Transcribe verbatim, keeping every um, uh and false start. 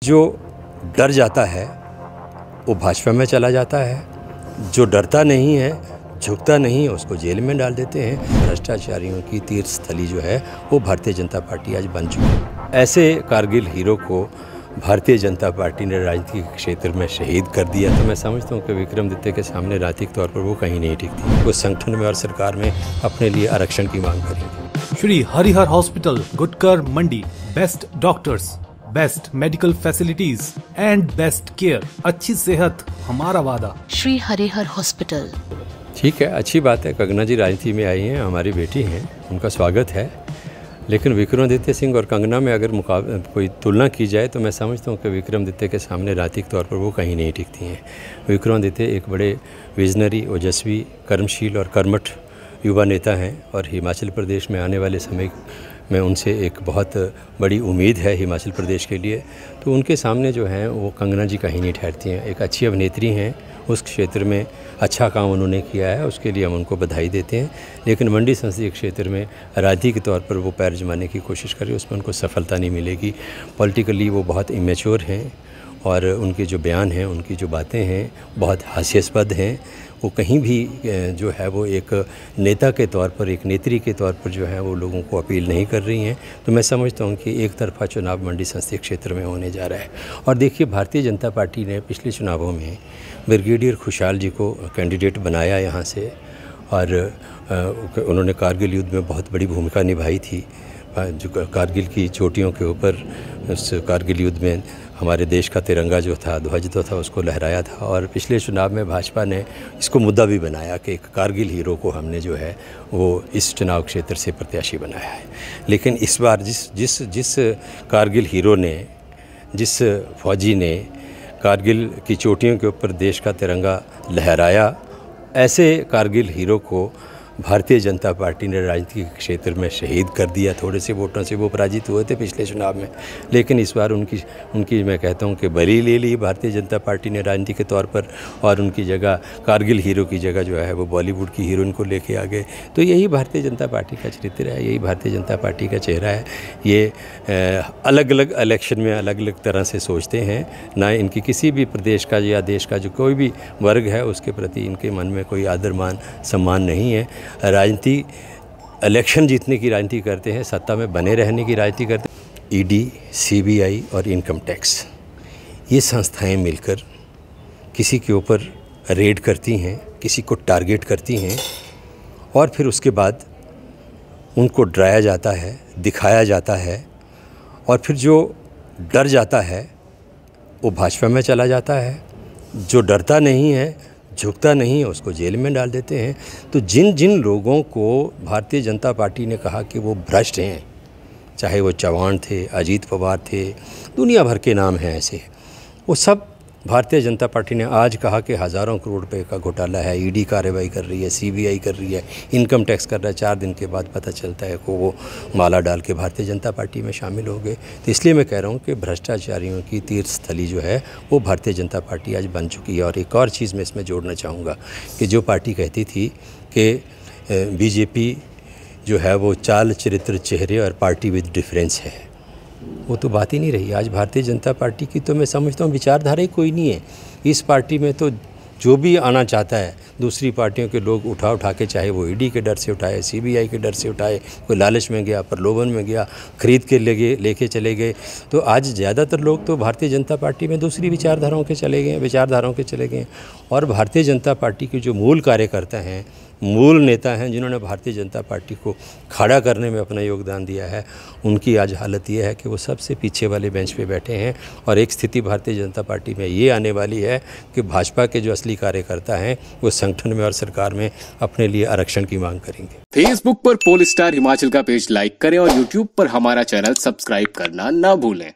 जो डर जाता है वो भाजपा में चला जाता है, जो डरता नहीं है, झुकता नहीं है, उसको जेल में डाल देते हैं। भ्रष्टाचारियों की तीर्थ स्थली जो है वो भारतीय जनता पार्टी आज बन चुकी है। ऐसे कारगिल हीरो को भारतीय जनता पार्टी ने राजनीतिक क्षेत्र में शहीद कर दिया, तो मैं समझता हूँ कि विक्रमादित्य के सामने राजनीतिक तौर पर वो कहीं नहीं टिकती। वो संगठन में और सरकार में अपने लिए आरक्षण की मांग करेंगे। Shri Harihar hospital, Gutkar Mandi, best doctors, best medical facilities and best care. अच्छी सेहत हमारा वादा। श्री हरिहर हॉस्पिटल। ठीक है, अच्छी बात है। कंगना जी राजनीति में आई हैं, हमारी बेटी हैं, उनका स्वागत है। लेकिन विक्रमादित्य सिंह और कंगना में अगर मुकाबला कोई तुलना की जाए तो मैं समझता हूँ कि विक्रमादित्य के सामने राजनीतिक तौर पर वो कहीं नहीं टिकती हैं। विक्रमादित्य एक बड़े विजनरी, ओजस्वी, कर्मशील और कर्मठ युवा नेता हैं और हिमाचल प्रदेश में आने वाले समय में उनसे एक बहुत बड़ी उम्मीद है हिमाचल प्रदेश के लिए। तो उनके सामने जो हैं वो कंगना जी कहीं नहीं ठहरती हैं। एक अच्छी अभिनेत्री हैं, उस क्षेत्र में अच्छा काम उन्होंने किया है, उसके लिए हम उनको बधाई देते हैं। लेकिन मंडी संसदीय क्षेत्र में राजनीति के तौर पर वो पैर जमाने की कोशिश करें, उसमें उनको सफलता नहीं मिलेगी। पॉलिटिकली वो बहुत इमेच्योर हैं और उनके जो बयान हैं, उनकी जो बातें हैं बहुत हास्यास्पद हैं। वो कहीं भी जो है वो एक नेता के तौर पर, एक नेत्री के तौर पर जो है वो लोगों को अपील नहीं कर रही हैं। तो मैं समझता हूँ कि एक तरफा चुनाव मंडी संसदीय क्षेत्र में होने जा रहा है। और देखिए, भारतीय जनता पार्टी ने पिछले चुनावों में ब्रिगेडियर खुशहाल जी को कैंडिडेट बनाया यहाँ से, और उन्होंने कारगिल युद्ध में बहुत बड़ी भूमिका निभाई थी। जो कारगिल की चोटियों के ऊपर उस कारगिल युद्ध में हमारे देश का तिरंगा जो था, ध्वज तो था, उसको लहराया था। और पिछले चुनाव में भाजपा ने इसको मुद्दा भी बनाया कि एक कारगिल हीरो को हमने जो है वो इस चुनाव क्षेत्र से प्रत्याशी बनाया है। लेकिन इस बार जिस जिस जिस कारगिल हीरो ने, जिस फौजी ने कारगिल की चोटियों के ऊपर देश का तिरंगा लहराया, ऐसे कारगिल हीरो को भारतीय जनता पार्टी ने राजनीतिक क्षेत्र में शहीद कर दिया। थोड़े से वोटों से वो पराजित हुए थे पिछले चुनाव में, लेकिन इस बार उनकी उनकी मैं कहता हूँ कि बली ले ली भारतीय जनता पार्टी ने राजनीति के तौर पर, और उनकी जगह कारगिल हीरो की जगह जो है वो बॉलीवुड की हीरोइन को लेके आ गए। तो यही भारतीय जनता पार्टी का चरित्र है, यही भारतीय जनता पार्टी का चेहरा है। ये अलग अलग इलेक्शन में अलग अलग तरह से सोचते हैं, ना इनकी किसी भी प्रदेश का या देश का जो कोई भी वर्ग है उसके प्रति इनके मन में कोई आदर मान सम्मान नहीं है। राजनीति इलेक्शन जीतने की राजनीति करते हैं, सत्ता में बने रहने की राजनीति करते हैं। ईडी, सीबीआई और इनकम टैक्स, ये संस्थाएं मिलकर किसी के ऊपर रेड करती हैं, किसी को टारगेट करती हैं, और फिर उसके बाद उनको डराया जाता है, दिखाया जाता है, और फिर जो डर जाता है वो भाजपा में चला जाता है। जो डरता नहीं है, झुकता नहीं है, उसको जेल में डाल देते हैं। तो जिन जिन लोगों को भारतीय जनता पार्टी ने कहा कि वो भ्रष्ट हैं, चाहे वो चौहान थे, अजीत पवार थे, दुनिया भर के नाम हैं ऐसे, वो सब भारतीय जनता पार्टी ने आज कहा कि हज़ारों करोड़ रुपए का घोटाला है। ईडी कार्रवाई कर रही है, सीबीआई कर रही है, इनकम टैक्स कर रहा है। चार दिन के बाद पता चलता है कि वो माला डाल के भारतीय जनता पार्टी में शामिल हो गए। तो इसलिए मैं कह रहा हूँ कि भ्रष्टाचारियों की तीर्थ स्थली जो है वो भारतीय जनता पार्टी आज बन चुकी है। और एक और चीज़ मैं इसमें जोड़ना चाहूँगा कि जो पार्टी कहती थी कि बीजेपी जो है वो चाल, चरित्र, चेहरे और पार्टी विद डिफरेंस है, वो तो बात ही नहीं रही। आज भारतीय जनता पार्टी की तो मैं समझता हूँ विचारधारा ही कोई नहीं है। इस पार्टी में तो जो भी आना चाहता है, दूसरी पार्टियों के लोग उठा उठा के, चाहे वो ईडी के डर से उठाए, सीबीआई के डर से उठाए, कोई लालच में गया, प्रलोभन में गया, खरीद के ले गए, लेके चले गए। तो आज ज़्यादातर लोग तो भारतीय जनता पार्टी में दूसरी विचारधाराओं के चले गए विचारधाराओं के चले गए और भारतीय जनता पार्टी के जो मूल कार्यकर्ता हैं, मूल नेता हैं, जिन्होंने भारतीय जनता पार्टी को खड़ा करने में अपना योगदान दिया है, उनकी आज हालत ये है कि वो सबसे पीछे वाले बेंच पे बैठे हैं। और एक स्थिति भारतीय जनता पार्टी में ये आने वाली है कि भाजपा के जो असली कार्यकर्ता हैं वो संगठन में और सरकार में अपने लिए आरक्षण की मांग करेंगे। फेसबुक पर पोल स्टार हिमाचल का पेज लाइक करें और यूट्यूब पर हमारा चैनल सब्सक्राइब करना ना भूलें।